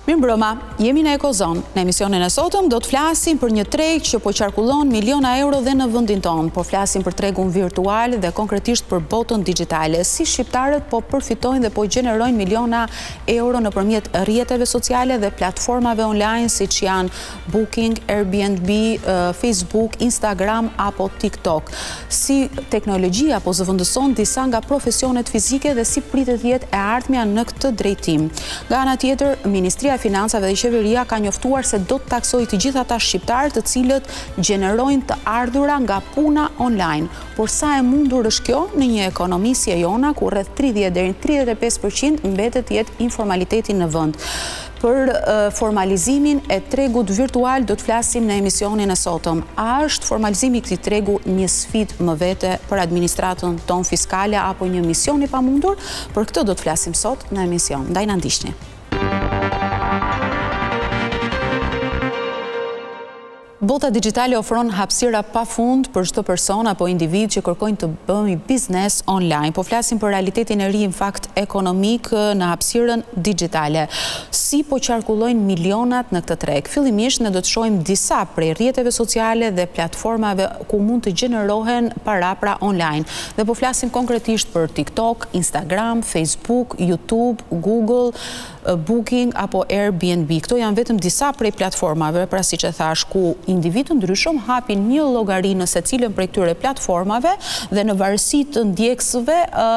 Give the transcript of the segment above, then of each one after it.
Mirëmbrëma, jemi në Ekozon. Në emisionin e sotëm do të flasim për një treg që po qarkullon miliona euro dhe në vendin tonë. Po flasim për tregun virtual dhe konkretisht për botën digjitale. Si shqiptarët po përfitojnë dhe po gjenerojnë miliona euro nëpërmjet rrjeteve sociale dhe platformave online siç janë Booking, Airbnb, Facebook, Instagram apo TikTok. Si teknologjia po zëvendëson disa nga profesionet fizike dhe si pritet të jetë e ardhmja në këtë drejtim. Nga ana tjetër, Ministria e Financave dhe Qeveria ka njoftuar se do të taksojë të gjithë ata shqiptarë të cilët gjenerojnë të ardhura nga puna online. Por sa e mundur është kjo në një ekonomi si e jona ku rreth 30 deri në 35% mbetet të jetë informaliteti në vend. Për formalizimin e tregut virtual do të flasim në emisionin e sotëm. A është formalizimi i këtij tregu një sfidë më vete për administratën tonë fiskale apo një mision i pamundur? Për këtë do të flasim sot në emision. Ndaj na ndiqni. Bota digjitale ofron hapësira pafund për çdo person apo individ që kërkojnë të bëjë biznes online. Po flasim për realitetin e ri në fakt ekonomik në hapësirën digjitale. Si po qarkullojnë milionat në këtë treg? Fillimisht ne do të shohim disa prej rrjeteve sociale dhe platformave ku mund të gjenerohen para online. Dhe po flasim konkretisht për TikTok, Instagram, Facebook, YouTube, Google, Booking apo Airbnb. Këto janë vetëm disa prej platformave, pra siç e thash, ku individë ndryshëm hapin një llogari në secilën prej këtyre platformave dhe në varësi të ndjekësve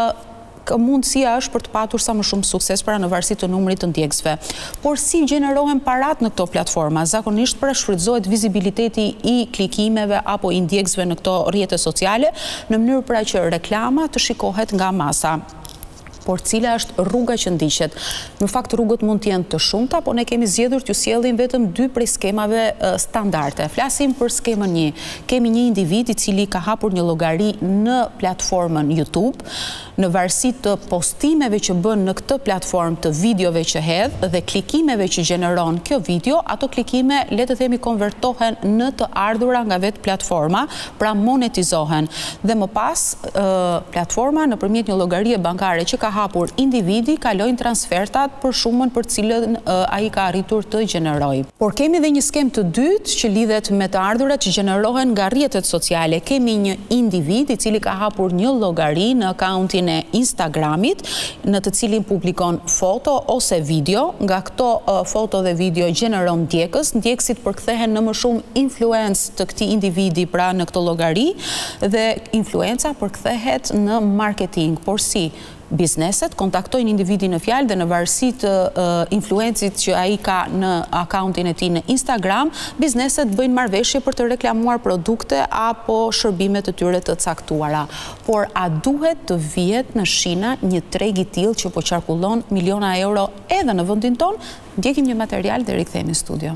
mundësia është për të patur sa më shumë sukses pra në varësi të numrit të ndjekësve. Por si gjenerohen parat në këto platforma? Zakonisht shfrytëzohet vizibiliteti i klikimeve apo i ndjekësve në këto rrjete sociale në mënyrë pra që reklama të shikohet nga masa. Por cila është rruga që ndiqet? Në fakt rrugët mund të jenë të shumta, por ne kemi zgjedhur t'ju sjellim vetëm dy prej skemave standarde. Flasim për skemën 1. Kemi një individ i cili ka hapur një llogari në platformën YouTube, në varësi të postimeve që bën në këtë platformë, të videove që hedh dhe klikimeve që gjeneron kjo video, ato klikime le të themi konvertohen në të ardhura nga vetë platforma, pra monetizohen. Dhe më pas platforma nëpërmjet një llogarie bankare që ka hapur individi kalojnë transfertat për shumën për cilën ai ka arritur të gjenerojë. Por kemi edhe një skem të dytë që lidhet me të ardhurat që gjenerohen nga rrjetet sociale. Kemi një individ i cili ka hapur një llogari në akauntin e Instagramit, në të cilin publikon foto ose video. Nga këto foto dhe video gjeneron ndjekës. Ndjekësit përkthehen në më shumë influencë të këtij individi pra në këtë llogari dhe influenca përkthehet në marketing. Por si? Bizneset kontaktojnë individin në fjalë dhe në varësi të influencit që ai ka në akauntin e tij në Instagram, bizneset bëjnë marrëveshje për të reklamuar produkte apo shërbime të tyre të caktuara. Por a duhet të vihet në shina një treg i tillë që po qarkullon miliona euro edhe në vendin tonë? Ndjekim një material dhe rikthehemi në studio.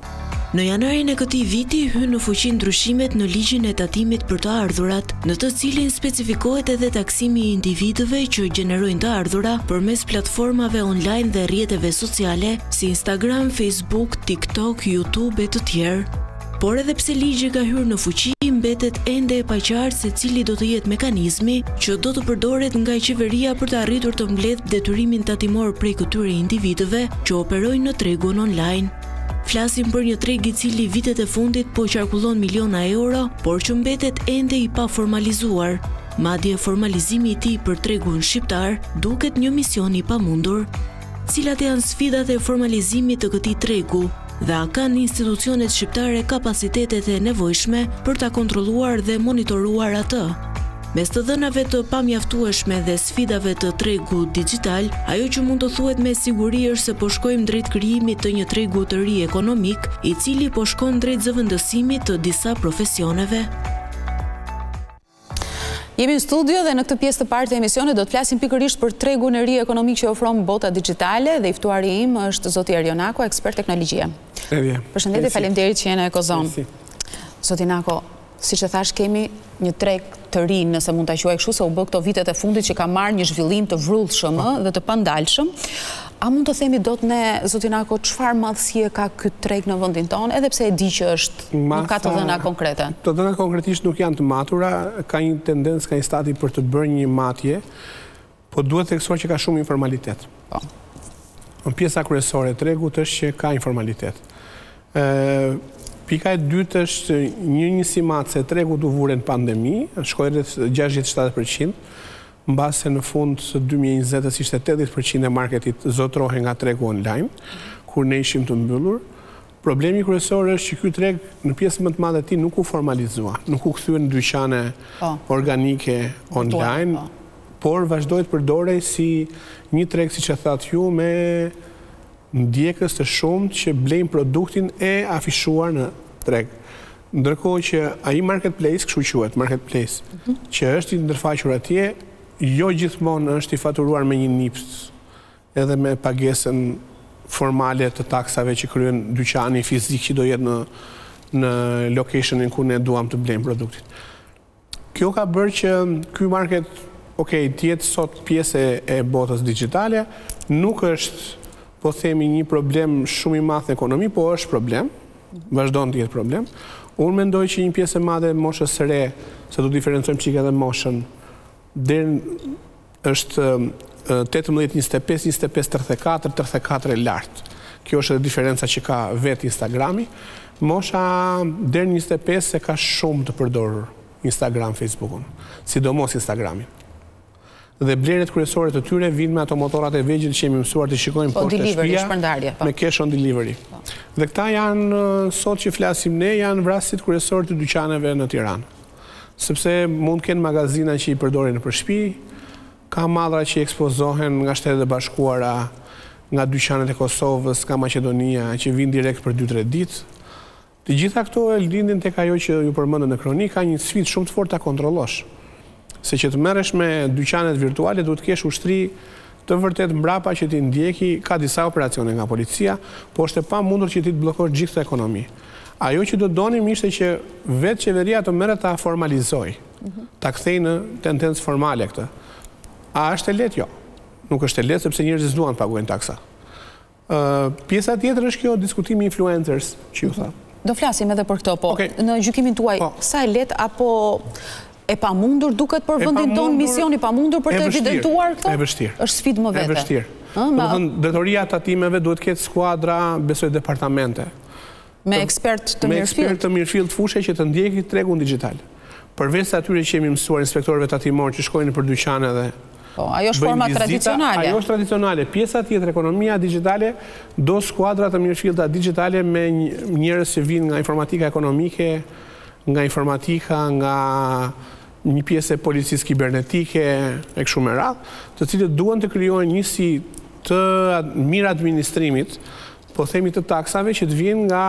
Në janarin e këtij viti hyn në fuqi ndryshimet në ligjin e tatimit për të ardhurat, në të cilin specifikohet edhe taksimi i individëve që gjenerojnë të ardhura përmes platformave online dhe rrjeteve sociale si Instagram, Facebook, TikTok, YouTube e të tjerë. Por edhe pse ligji ka hyrë në fuqi, mbetet ende e paqartë se cili do të jetë mekanizmi që do të përdoret nga qeveria për të arritur të mbledhë detyrimin tatimor prej këtyre individëve që operojnë në tregun online. Flasim për një treg i cili vitet e fundit po qarkullon miliona euro, por që mbetet ende i pa formalizuar. Madje formalizimi i tij për tregun shqiptar duket një mision i pamundur. Cilat janë sfidat e formalizimit të këtij tregu dhe a kanë institucionet shqiptare kapacitetet e nevojshme për ta kontrolluar dhe monitoruar atë? Mes të dhënave të pamjaftueshme dhe sfidave të tregut digjital, ajo që mund të thuhet me siguri është se po shkojmë drejt krijimit të një tregu të ri ekonomik, i cili po shkon drejt zëvendësimit të disa profesioneve. Jemi në studio dhe në këtë pjesë të parë të emisionit do të flasim pikërisht për tregun e ri ekonomik që ofron bota digjitale dhe i ftuari im është zoti Erjo Nako, ekspert teknologjie. Përshëndetje, faleminderit që jeni në Ekozon. Zoti Nako, siç e thash, kemi një treg të ri, nëse mund ta quaj kështu, se u bë këto vitet e fundit që ka marrë një zhvillim të vrullshëm dhe të pandalshëm. A mund të themi dot ne, zoti Nako, çfarë madhësie ka ky treg në vendin tonë, edhe pse e di që nuk ka të dhëna konkrete? Të dhëna konkretisht nuk janë të matura, ka një tendencë, ka një stadi për të bërë një matje, po duhet theksuar që ka shumë informalitet. Në pjesa kryesore e tregut është që ka informalitet. Pika e dytë është një njësimat se tregu të vure në pandemi, shkoj rreth 67%, mbase në fund të 2020 ishte 80% e marketit zotrohe nga tregu online, kur ne ishim të mbyllur. Problemi kryesor është që ky treg në pjesën më të madhe ti nuk u formalizua, nuk u kthye në dyqane organike online, por vazhdoi të përdorej si një treg, siç e thatë ju, me ndjekës të shumtë që blejnë produktin e afishuar në treg. Ndërkohë që ai marketplace, kështu quhet marketplace, që është i ndërfaqur atje, jo gjithmonë është i faturuar me një nips, edhe me pagesën formale të taksave që kryen dyqani fizik që do jetë në locationin ku ne duam të blejmë produktin. Kjo ka bërë që ky market, tjetë sot pjesë e botës digjitale, nuk është, po themi, një problem shumë i madh në ekonomi, po është problem, vazhdon të jetë problem. Unë mendoj që një pjesë e madhe e moshës së re, se do të diferencojmë çik edhe moshën, është 18, 25, 25, 34, 34 e lartë. Kjo është edhe diferenca që ka vetë Instagrami. Mosha deri 25 se ka shumë të përdorur Instagram, Facebookun, sidomos Instagramin. Dhe blerjet kryesore të tyre vinë me ato motorat e vegjël që jemi mësuar të shikojmë poshtë shtëpia me cash on delivery. Dhe këta janë, sot që flasim ne, janë vrasësit kryesor të dyqaneve në Tiranë. Sepse mund kenë magazina që i përdorin në shtëpi, ka madhra që i ekspozohen nga Shtetet e Bashkuara, nga dyqanet e Kosovës, nga Maqedonia, që vinë direkt për 2-3 ditë. Të gjitha këto e lindin tek ajo që ju përmendën në kronik, ka një sfidë shumë të fortë ta kontrollosh. Se që të merresh me dyqanet virtuale, duhet të kesh ushtri të vërtet mbrapa që ti ndjeki, ka disa operacione nga policia, po është e pamundur që ti të bllokosh gjithë këtë ekonomi. Ajo që do donim ishte që vetë qeveria të merret ta formalizoj, ta kthejë në tendencë formale këtë. A është e lehtë? Jo. Nuk është e lehtë sepse njerëzit duan të paguajnë taksa. Pjesa tjetër është kjo diskutimi influencers, që ju tha. Do flasim edhe për këto, po. Në gjykimin tuaj, sa e lehtë apo e pamundur duket për vendin tonë, misioni pamundur për të evidentuar këto? E vështirë. Është sfidë më vete. E vështirë. Domethënë, drejtoria e tatimeve duhet të ketë skuadra, besoj departamente. Me ekspert të mirëfillt. Me ekspert të mirëfillt fushë që të ndjeki tregun digital. Përveç atyre që jemi mësuar inspektorëve tatimor që shkojnë për dyqane dhe po, ajo është forma tradicionale. Ajo është tradicionale. Pjesa tjetër, ekonomia digjitale, do skuadra të mirëfillta digjitale me njerëz që vinë nga informatika ekonomike, nga informatika, nga një pjesë e policisë kibernetike, e kështu me radhë, të cilët duan të krijojnë një si të mirë administrimit, po themi të taksave që të vinë nga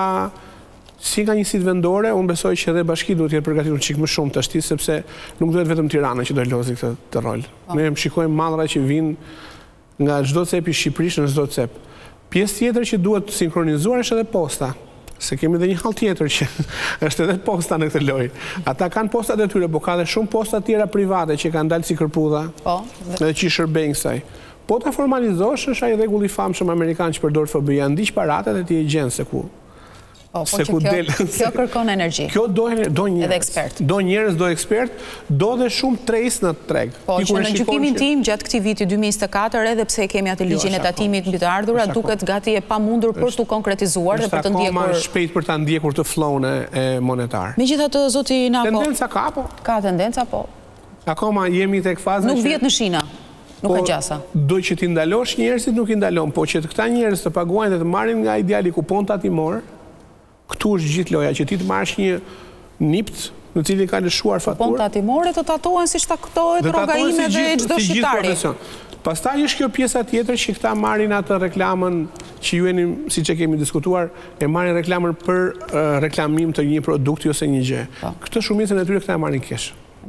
si nga njësit vendore. Unë besoj që edhe bashki duhet jetë përgatitur çik më shumë të ashti, sepse nuk duhet vetëm Tirana që do lozi këtë rol. Ne shikojmë mallra që vinë nga çdo cep i Shqipërisë në çdo cep. Pjesë tjetër që duhet sinkronizuar është edhe posta. Se kemi edhe një hall tjetër që është edhe posta në këtë lojë. Ata kanë postat e tyre, po ka edhe shumë posta tjera private që kanë dalë si kërpudha, edhe që i shërbejnë kësaj. Po ta formalizosh, është ai rregull i famshëm amerikan që përdor FBI, ndiq paratet dhe ti e gjen se ku. Po që kjo kërkon energji. Kjo do njerëz, do ekspert, do dhe shumë tres në treg. Po që në gjykimin tim gjatë këtij viti 2024, edhe pse kemi atë ligjin e tatimit mbi të ardhurat, duket gati e pamundur për të konkretizuar dhe për të ndjekur. Është akoma shpejt për ta ndjekur të flow-n e monetar. Megjithatë, zoti Nako, tendenca ka po? Ka tendenca po. Akoma jemi tek faza nuk vjet në shina. Nuk e gjasa. Do që ti ndalosh njerëzit, nuk i ndalon, po që këta njerëz të paguajnë dhe të marrin nga ideali kupon tatimor. Këtu është gjithë loja, që ti të marrësh një nipt në cilin ka lëshuar faturë. Kupon tatimore të tatohen si taktohet rroga ime dhe çdo shqiptari. Pastaj është kjo pjesa tjetër që këta marrin atë reklamën që ju jeni, siç e kemi diskutuar, e marrin reklamën për reklamim të një produkti ose një gjë. Këtë shumicën e tyre këta e marrin kesh.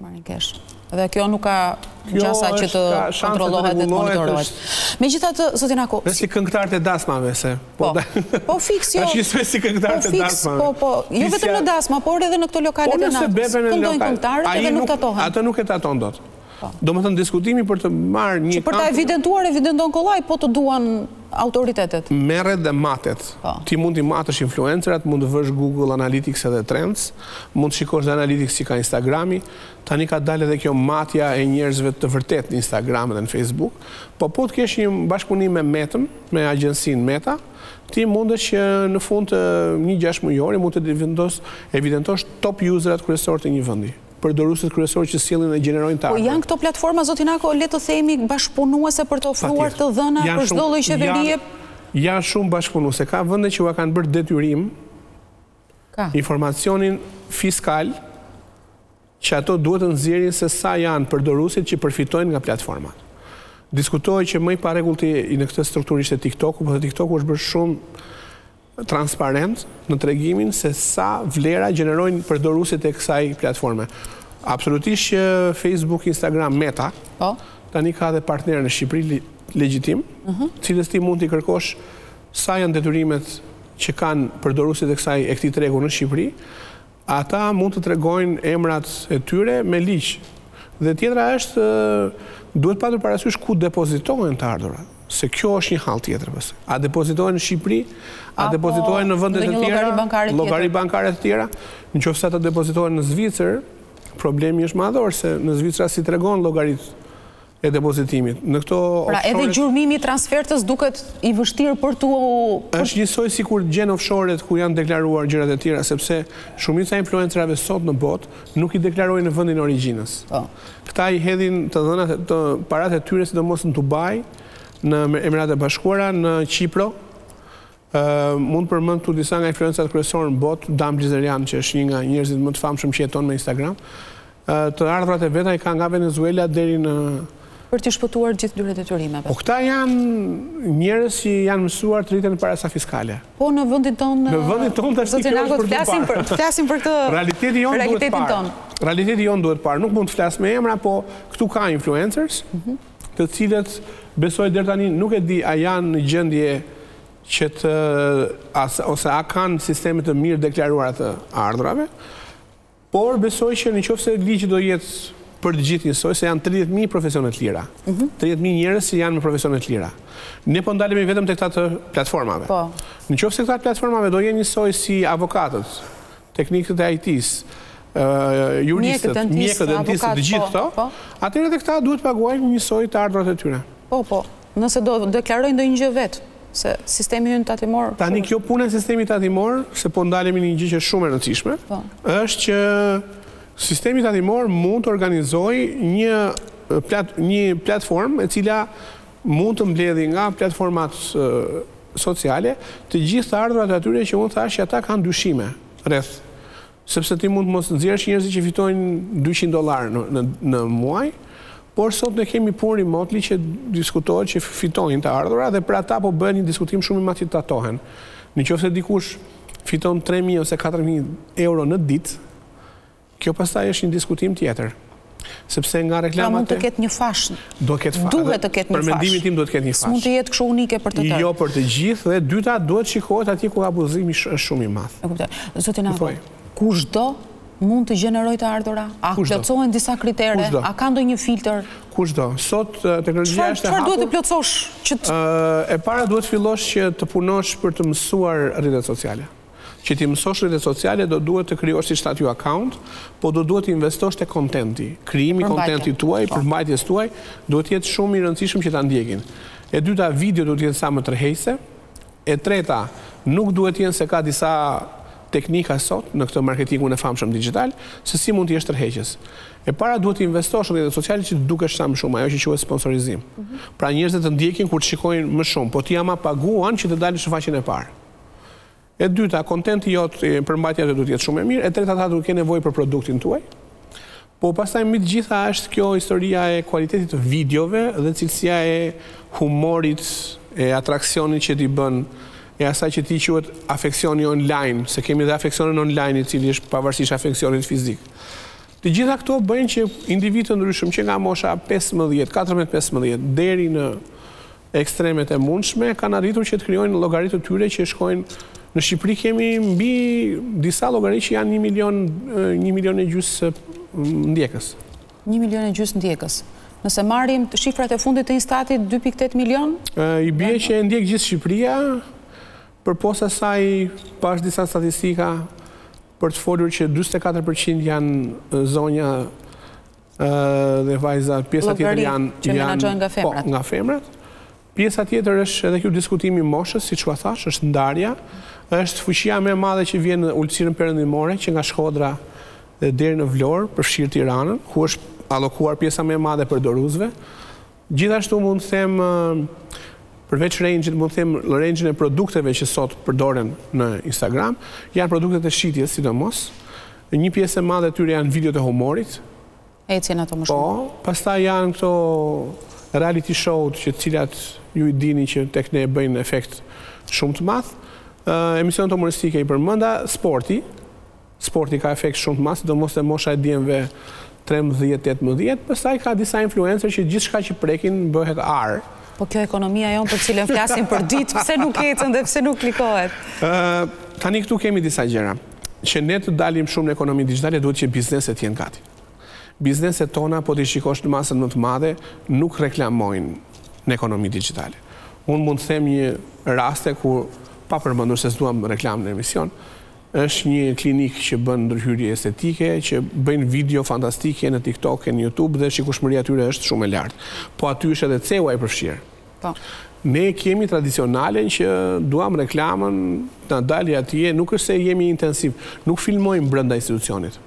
Dhe kjo nuk ka gjasa që të kontrollohet dhe të monitorohet. Megjithatë, zoti Nako, si këngëtarët e dasmave se. Po fiks jo. Është si këngëtarët e dasmave. Po, jo vetëm në dasma, por edhe në këto lokalet e natës. Këndojnë këngëtarët edhe nuk tatohen. Ato nuk e taton dot. Domethënë diskutimi për të marrë një që për ta evidentuar evidenton kollaj, po të duan autoritetet? Merret dhe matet. Ti mund t'i matësh influencerat, mund të vësh Google Analytics edhe Trends, mund të shikosh dhe Analytics që ka Instagrami, tani ka dalë edhe kjo matja e njerëzve të vërtet në Instagram dhe në Facebook, po të kesh një bashkëpunim me Metën, me agjensinë Meta, ti mundesh që në fund të 1-6 mujori mund të evidentosh top userat kryesorë të një vendi. Përdoruesit kryesorë që sjellin dhe gjenerojnë të ardhmë. Po janë këto platforma, zotin Ako, le të themi bashkëpunuese për të ofruar të dhëna për çdo lloj qeverie? Janë shumë bashkëpunuese. Ka vende që kanë bërë detyrim informacionin fiskal që ato duhet të nxjerrin se sa janë përdoruesit që përfitojnë nga platformat. Diskutohej që më i parregullt në këtë strukturë ishte TikToku, por TikToku është bërë shumë transparent në tregimin se sa vlera gjenerojnë përdoruesit e kësaj platforme. Absolutisht që Facebook, Instagram, Meta, tani ka dhe partnerë në Shqipëri legjitim, cilës ti mund t'i kërkosh sa janë detyrimet që kanë përdoruesit e këtij tregu në Shqipëri, ata mund të tregojnë emrat e tyre me ligj. Dhe tjetra është, duhet patur parasysh ku depozitohen të ardhurat. Se kjo është një hall tjetër pëse. A depozitohen në Shqipëri, a depozitohen në vendet e tjera, llogari bankare të tjera. Nëse ata depozitohen në Zvicër, problemi është madhor se në Zvicra si tregon llogaritë e depozitimit. Në këto pra edhe gjurmimi i transfertës duket i vështirë për tu... është njësoj si kur gjen offshore-et ku janë deklaruar gjërat e tjera, sepse shumica influencerave sot në botë nuk i deklarojnë në vendin origjinës. Këta i hedhin të dhënat të paratë e tyre sidomos në Dubai, në Emiratet e Bashkuara, në Qipro. Mund përmend këtu disa nga influencerat kryesorë në botë, Dam Blizerian, që është një nga njerëzit më të famshëm që jeton me Instagram. Të ardhurat e veta i ka nga Venezuela deri në për të shpëtuar gjithë dyre detyrimeve. Po këta janë njerëz që janë mësuar të rriten parasa fiskale. Po në vendin tonë... Në vendin tonë të zotin Ako të flasim për këtë realitetin tonë. Realiteti jonë duhet parë. Nuk mund të flas me emra, po këtu ka influencers, të cilët besoj deri tani nuk e di a janë në gjendje që ose a kanë sisteme të mirë deklaruara të ardhurave, por besoj që nëse ligji do jetë për të gjithë njësoj, se janë 30.000 profesione të lira. 30.000 njerëz që janë me profesione të lira. Ne po ndalemi vetëm tek këta të platformave. Nëse këta platformave do jenë njësoj si avokatët, teknikët e IT-s, juristët, mjekët, dentistët, të gjithë këto, atëherë edhe këta duhet paguajnë njësoj të ardhurat e tyre. Po. Nëse do deklarojnë ndonjë gjë vetë, se sistemi ynë tatimor... Tani kjo punë e sistemit tatimor, se po ndalemi një gjë që është shumë e rëndësishme, është që sistemi tatimor mund të organizojë një platformë e cila mund të mbledhë nga platformat sociale të gjithë të ardhurat e atyre që mund të thashë që ata kanë dyshime rreth. Sepse ti mund të mos nxjerrësh njerëz që fitojnë $200 në muaj, por sot ne kemi punë remotely që diskutohet që fitojnë të ardhurat dhe për ata po bëhen një diskutim shumë i madh që tatohen. Nëse dikush fiton 3.000 ose 4.000 euro në ditë, kjo pastaj është një diskutim tjetër. Sepse nga reklamat... Pra mund të ketë një fash. Duhet të ketë një fash. Për mendimin tim duhet të ketë një fash. S'mund të jetë kështu unike për të tërë. Jo për të gjithë dhe dyta duhet shikohet atje ku abuzimi është shumë i madh. E kuptoj. Zotin Ako, kushdo mund të gjenerojë të ardhura? A plotësohen disa kritere? A ka ndonjë filtr? Kushdo. Sot teknologjia është e hapur. Çfarë duhet të plotësosh? E para duhet fillosh që të punosh për të mësuar rrjetet sociale. Që ti mësosh rrjetet sociale do duhet të krijosh si shtat account, po do duhet të investosh te kontenti. Krijimi i kontentit tuaj, përmbajtjes tuaj, duhet të jetë shumë i rëndësishëm që ta ndjekin. E dyta, video duhet të jetë sa më tërheqëse. E treta, nuk duhet të jenë se ka disa teknika sot në këtë marketingun e famshëm digital, se si mund të jesh tërheqës. E para duhet të investosh në rrjetet sociale që të dukesh sa më shumë, ajo që quhet sponsorizim. Pra njerëzit të ndjekin kur të shikojnë më shumë, po ti ama paguan që të dalësh në faqen e parë. E dyta, kontenti jot, përmbajtja duhet të jetë shumë e mirë. E treta, ata duhet të kenë nevojë për produktin tuaj. Po pastaj mbi të gjitha është kjo historia e kualitetit të videove dhe cilësia e humorit, e atraksionit që t'i bën, e asaj që ti quhet afeksioni online, se kemi dhe afeksionin online i cili është pavarësisht afeksionit fizik. Të gjitha këto bëjnë që individë të ndryshëm që nga mosha 15, 14-15 deri në ekstremet e mundshme kanë arritur që të krijojnë llogaritë të tyre që shkojnë. Në Shqipëri kemi mbi disa llogari që janë 1,5 milion ndjekës. 1,5 milion ndjekës. Nëse marrim shifrat e fundit të Instatit 2.8 milion? I bie që e ndjek gjithë Shqipëria, për posa saj pas disa statistika për të folur që 44% janë zonja dhe vajza, pjesa tjetër janë që menaxhojnë nga femrat. Nga femrat. Pjesa tjetër është edhe kjo diskutimi i moshës, siç u thash, është ndarja, është fuqia më e madhe që vjen në ulësirën perëndimore, që nga Shkodra deri në Vlorë, përfshirë Tiranën, ku është allokuar pjesa më e madhe për dorëzve. Gjithashtu mund të them përveç range-it, mund të them range-in e produkteve që sot përdoren në Instagram, janë produktet e shitjes, sidomos. Një pjesë e madhe e tyre janë videot e humorit. Ecjen ato më shumë. Po, pastaj janë këto reality show që cilat ju i dini që tek ne bëjnë efekt shumë të madh. Emisionet humoristike i përmenda, sporti. Sporti ka efekt shumë të madh, sidomos te mosha e djemve 13-18, pastaj ka disa influencer që gjithçka që prekin bëhet ar. Po kjo ekonomia jonë për cilën flasim për ditë, pse nuk ecën dhe pse nuk klikohet? Tani këtu kemi disa gjëra. Që ne të dalim shumë në ekonomi digjitale, duhet që bizneset jenë gati. Bizneset tona, po t'i shikosh në masën më të madhe, nuk reklamojnë në ekonomi digjitale. Unë mund të them një raste ku, pa përmendur se s'duam reklam në emision, është një klinik që bën ndërhyrje estetike, që bëjnë video fantastike në TikTok e në YouTube dhe shikueshmëria e tyre është shumë e lartë. Po aty është edhe CEO i përfshirë. Po. Ne kemi tradicionalen që duam reklamën, na dali atje, nuk është se jemi intensiv, nuk filmojmë brenda institucionit.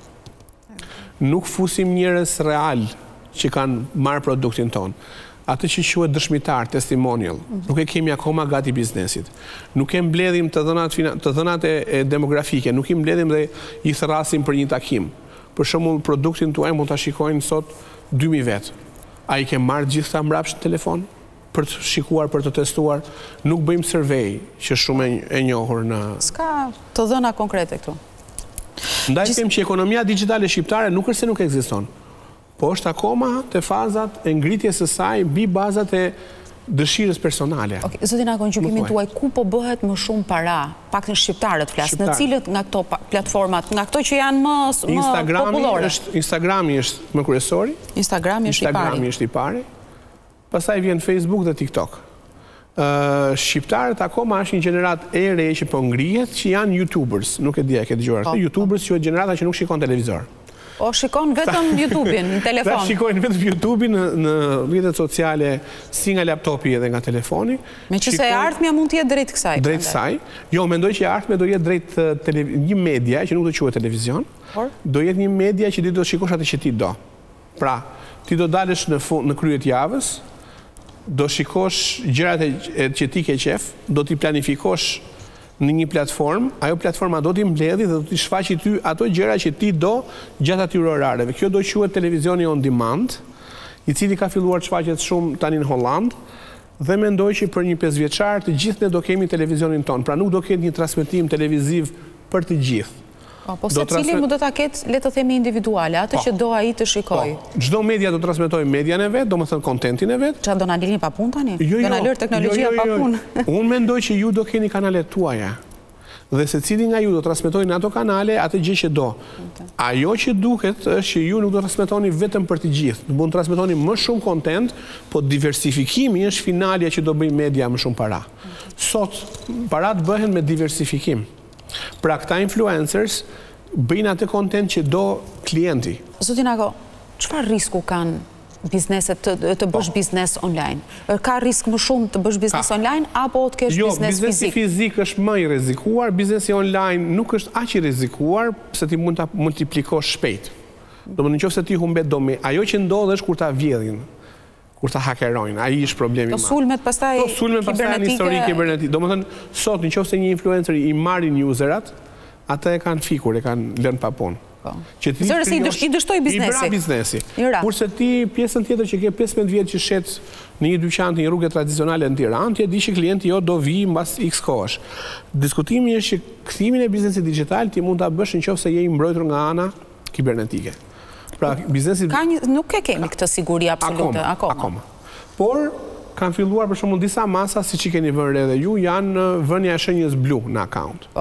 Nuk fusim njerëz real që kanë marrë produktin tonë. Atë që quhet dëshmitar, testimonial, nuk e kemi akoma gati biznesit. Nuk e mbledhim të dhënat e demografike, nuk i mbledhim dhe i thrasim për një takim. Për shembull, produktin tuaj mund ta shikojnë sot 2000 vet. A i ke marrë gjithë ta mbrapsht në telefon për të shikuar, për të testuar? Nuk bëjmë survey, që shumë e njohur në... S'ka të dhëna konkrete këtu. Ndaj them që ekonomia digjitale shqiptare nuk është se nuk ekziston, po është akoma të fazat e ngritjes së saj mbi bazat e dëshirës personale. Zotin Ako, në gjykimin tuaj, ku po bëhet më shumë para, pak në shqiptarët flas, në cilët nga këto platformat, nga këto që janë më popullore? Instagrami është më kryesori. Instagrami është i pari. Pastaj vjen Facebook dhe TikTok. Shqiptarët akoma është një gjenerat e re që po ngrihet, që janë YouTubers, nuk e di a ke dëgjuar. YouTubers që është gjenerata që nuk shikon televizor. O shikon vetëm YouTube-in, në telefon. Da shikojnë vetëm YouTube-in në rrjetet sociale, si nga laptopi edhe nga telefoni. Me që se e ardhmja mund t'jetë drejt kësaj. Drejt kësaj. Jo, mendoj që e ardhmja do jetë drejt një media, që nuk do quhet televizion, do jetë një media që ti do shikosh atë që ti do. Pra, ti do dalësh në krye të javës, do shikosh gjërat që ti ke qef, do t'i planifikosh në një platform, ajo platforma do t'i mbledhi dhe do t'i shfaqi ty ato gjëra që ti do gjatë atyre orareve. Kjo do quhet televizioni on demand, i cili ka filluar të shfaqet shumë tani në Holland, dhe mendoj që për një 5 vjeçar të gjithë ne do kemi televizionin ton, pra nuk do ketë një transmetim televiziv për të gjithë. Po se cili mu do ta ketë, le të themi individuale, atë që do ai të shikoj. Çdo media do transmetoj median e vet, domethënë kontentin e vet. Çfarë do na lini pa punë tani? Do na lër teknologjia pa punë. Unë mendoj që ju do keni kanalet tuaja. Dhe secili nga ju do transmetojnë në ato kanale atë gjë që do. Ajo që duket është që ju nuk do transmetoni vetëm për të gjithë. Mund të transmetoni më shumë kontent, po diversifikimi është finalja që do bëjë media më shumë para. Sot parat bëhen me diversifikim. Pra këta influencers bëjnë atë kontent që do klienti. Zotin Ako, çfarë risku kanë bizneset të bësh biznes online? Ka risk më shumë të bësh biznes online apo të kesh biznes fizik? Jo, biznesi fizik është më i rrezikuar, biznesi online nuk është aq i rrezikuar, pse ti mund ta multiplikosh shpejt. Domethënë nëse ti humbet domen, ajo që ndodh është kur ta vjedhin. Kur ta hakerojnë, ai është problemi më. Sulmet pastaj kibernetike. Domethënë, sot nëse një influencer i marrin userat, ata e kanë fikur, e kanë lënë pa punë. Zërës i dështoj biznesi. I bra biznesi. Kurse ti pjesën tjetër që ke 15 vjet që shet në një dyqan të një rrugë tradicionale në Tiranë, ti e di që klienti jo do vi mbas X kohësh. Diskutimi është që kthimin e biznesit digjital ti mund ta bësh nëse je i mbrojtur nga ana kibernetike. Pra, biznesi... Nuk e kemi këtë siguri absolute, akoma. Por, kanë filluar për shembull disa masa, siç i keni vënë re edhe ju, janë vënia e shenjës blu në account.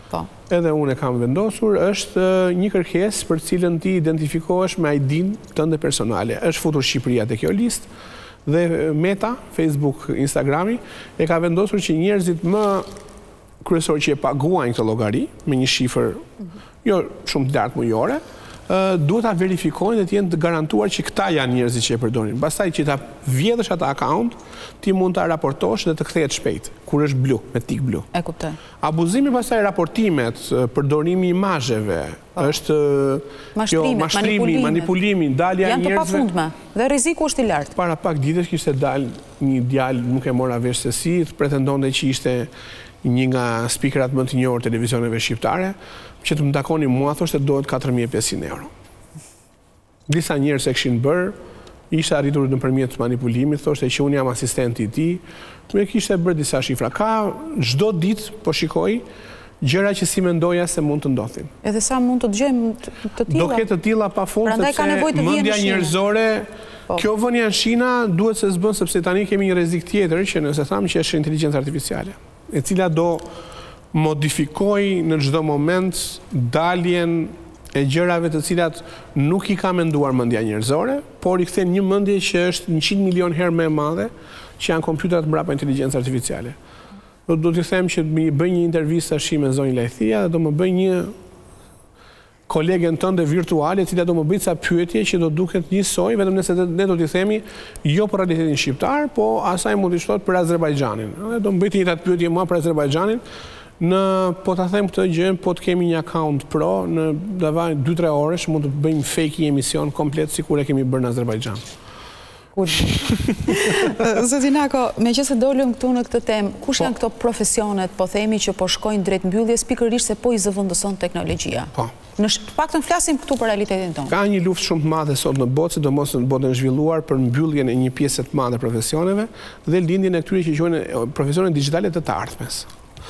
edhe unë e kam vendosur, është një kërkesë për cilën ti identifikohesh me ID-n tënde personale. Është futur Shqipëria te kjo listë dhe Meta, Facebook, Instagrami e ka vendosur që njerëzit më kryesor që e paguajnë këtë llogari me një shifër jo shumë të lartë mujore, duhet ta verifikojnë dhe të jenë të garantuar që këta janë njerëzit që e përdorin. Pastaj që ta vjedhësh atë account, ti mund ta raportosh dhe të kthehet shpejt, kur është blu, me tik blu. E kuptoj. Abuzimi pastaj raportimet, përdorimi i imazheve, është mashtrimi, manipulimi, dalja e njerëzve. Janë të pafundme dhe rreziku është i lartë. Para pak ditësh kishte dalë një djalë, nuk e mora vesh se si, pretendonte që ishte një nga speakerat më të njohur televizioneve shqiptare, që të më takoni mua, thoshte dohet 4.500 euro. Disa njerëz e kishin bërë, ishte arritur nëpërmjet manipulimit, thoshte që unë jam asistenti i tij, me kishte bërë disa shifra. Ka çdo ditë po shikoj gjëra që si mendoja se mund të ndodhin. Edhe sa mund të dëgjojmë të tilla? Do ketë të tilla pafund, sepse mendja njerëzore, kjo vënia në Shina duhet se s'bën, sepse tani kemi një rrezik tjetër që nëse thamë që është inteligjencë artificiale, e cila do modifikoj në çdo moment daljen e gjërave të cilat nuk i ka menduar mendja njerëzore, por i kthen një mendje që është 100 milion herë më e madhe, që janë kompjuterat mbrapa inteligjencë artificiale. Do t'i them që bëj një intervistë tash me zonjën Lajthia dhe do më bëj një kolegen tënde virtuale, e cila do më bëj ca pyetje që do duket njësoj, vetëm nëse ne do t'i themi jo për realitetin shqiptar, po asaj mund t'i shtot për Azerbajxhanin. Do më bëj të njëjtat pyetje mua për Azerbajxhanin, po ta them këtë gjë, po të kemi një account pro, në davaj 2-3 orësh mund të bëjmë fake një emision komplet sikur e kemi bërë në Azerbajxhan. Zoti Nako, meqense dolëm këtu në këtë temë, kush janë këto profesionet, po themi, që po shkojnë drejt mbylljes pikërisht se po i zëvendëson teknologjia? Po. Në paktën flasim këtu për realitetin tonë. Ka një luftë shumë të madhe sot në botë, sidomos në botën e zhvilluar, për mbylljen e një pjese të madhe profesioneve dhe lindjen e këtyre që quhen profesione digjitale të ardhmes.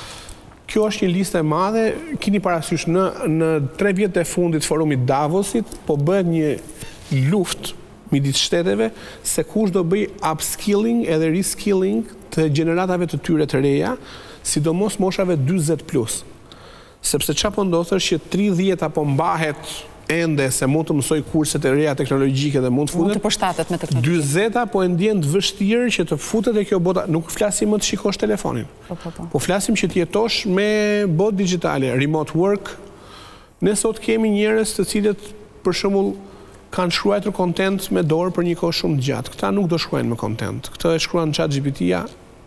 Kjo është një listë e madhe, keni parasysh në 3 vjet e fundit forumit Davosit, po bëhet një luftë midis shteteve se kush do bëj upskilling edhe reskilling të gjeneratave të tyre të reja, sidomos moshave 40+. Sepse çfarë po ndodh është që 30 apo mbahet ende se mund të mësoj kurset e reja teknologjike dhe mund të futet. Mund të përshtatet me teknologji. 40 po e ndjen të vështirë që të futet e kjo bota, nuk flasim më të shikosh telefonin. Po flasim që të jetosh me botë digjitale, remote work. Ne sot kemi njerëz të cilët për shembull kanë shkruar content me dorë për një kohë shumë të gjatë. Këta nuk do shkruajnë me content. Këta e shkruan ChatGPT-ja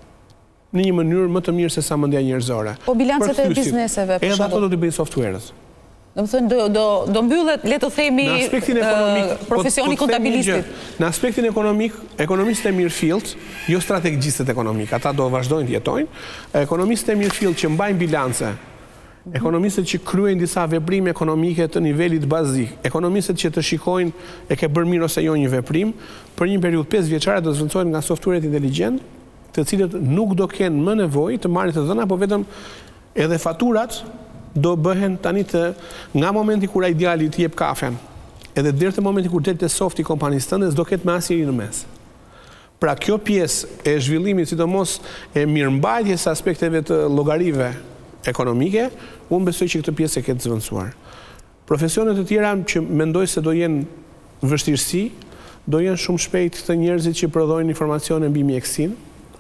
në një mënyrë më të mirë se sa mendja njerëzore. Po bilancet e bizneseve për shembull. Edhe ato do të bëjnë software-ës. Domethënë do mbyllet, le të themi, profesioni kontabilistit. Në aspektin ekonomik, ekonomistët e mirëfillt, jo strategjistët ekonomik, ata do vazhdojnë të jetojnë. Ekonomistët e mirëfillt që mbajnë bilance, ekonomistët që kryejnë disa veprime ekonomike të nivelit bazik, ekonomistët që të shikojnë e ke bërë mirë ose jo një veprim, për një periudhë 5 vjeçare do zvendësohen nga software-et inteligjent, të cilët nuk do kenë më nevojë të marrin të dhëna, po vetëm edhe faturat do bëhen tani nga momenti kur ai djali të jep kafen, edhe deri te momenti kur del te softi kompanisë tënde, s'do ketë më asnjëri në mes. Pra kjo pjesë e zhvillimit, sidomos e mirëmbajtjes së aspekteve të llogarive ekonomike, unë besoj që këtë pjesë e ketë zvendësuar. Profesionet të tjera që mendoj se do jenë vështirësi, do jenë shumë shpejt të njerëzit që prodhojnë informacione mbi mjekësinë.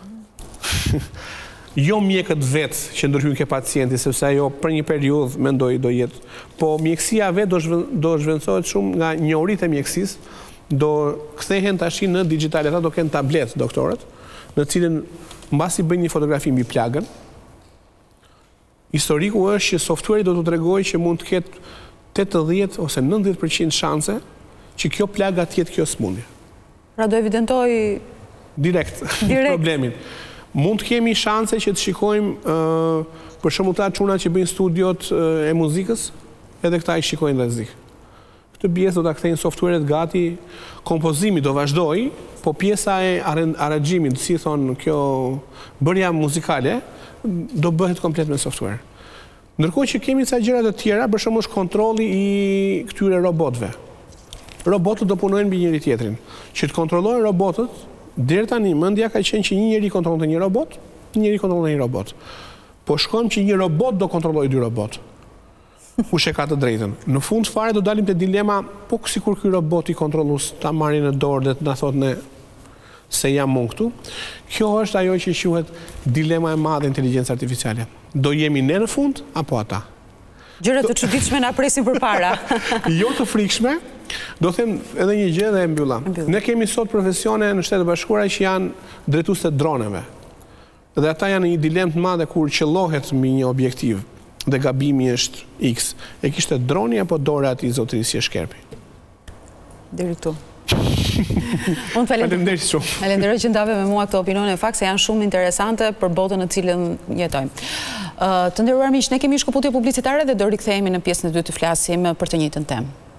Jo mjekët vetë që ndërhyjnë ke pacienti, sepse ajo për një periudhë mendoj do jetë, po mjekësia vetë do zhvendësohet shumë nga njohuritë e mjekësisë, do kthehen tash në digjitale, ata do kenë tablet doktorët, në cilën mbasi bëjnë një fotografi mbi plagën. Historiku është që software-i do të tregojë që mund të ketë 80 ose 90% shanse që kjo plaga të jetë kjo smundje. Pra do evidentoj direkt problemin. Mund të kemi shanse që të shikojmë për shembull ta çuna që bëjnë studiot e muzikës, edhe këta i shikojnë rrezik. Këtë pjesë do ta kthejnë software-et gati, kompozimi do vazhdoj, po pjesa e aranxhimit, si thon kjo bërja muzikale, do bëhet komplet me software. Ndërkohë që kemi ca gjëra të tjera, për shembull kontrolli i këtyre robotëve. Robotët do punojnë mbi njëri tjetrin. Që të kontrollojnë robotët, deri tani mendja ka qenë që një njeri kontrollonte një robot, një njeri kontrollonte një robot. po shkojmë që një robot do kontrolloj dy robot. Kush e ka të drejtën? Në fund fare do dalim te dilema, po sikur ky robot i kontrollues ta marrë në dorë dhe na thotë ne se jam unë këtu. Kjo është ajo që quhet dilema e madhe e inteligjencës artificiale. Do jemi ne në fund apo ata? Gjëra të çuditshme na presin përpara. Jo të frikshme. Do them edhe një gjë dhe e mbylla. Ne kemi sot profesione në Shtetet e Bashkuara që janë drejtues të droneve. Dhe ata janë në një dilemë të madhe kur qellohet mbi një objektiv dhe gabimi është X. E kishte droni apo dora ati zotërisë Shkerpi? Deri këtu. Unë falenderoj shumë. Falenderoj që ndave me mua këto opinione, fakt se janë shumë interesante për botën në cilën jetojmë. Të nderuar miq, ne kemi shkëputje publicitare dhe do rikthehemi në pjesën e dytë të flasim për të njëjtën temë.